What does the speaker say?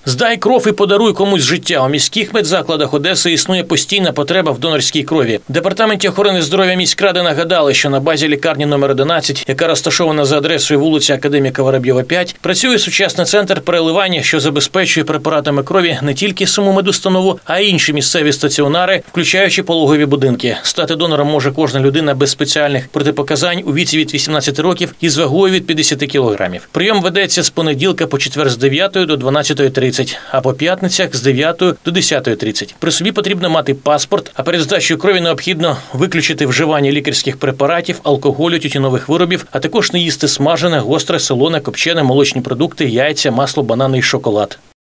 Здай кров і подаруй комусь життя. У міських медзакладах Одеси існує постійна потреба в донорській крові. В Департаменті охорони здоров'я міськради нагадали, що на базі лікарні номер 11, яка розташована за адресою вулиця Академіка Воробйова, 5, працює сучасний центр переливання, що забезпечує препаратами крові не тільки саму медустанову, а й інші місцеві стаціонари, включаючи пологові будинки. Стати донором може кожна людина без спеціальних протипоказань у віці від 18 років із вагою від 50 кілограмів. Прийом ведеться з понеділка по четвер з 9 до 12:30, а по п'ятницях з 9 до 10:30. При собі потрібно мати паспорт, а перед здачею крові необхідно виключити вживання лікарських препаратів, алкоголю, тютюнових виробів, а також не їсти смажене, гостре, солоне, копчене, молочні продукти, яйця, масло, банани і шоколад.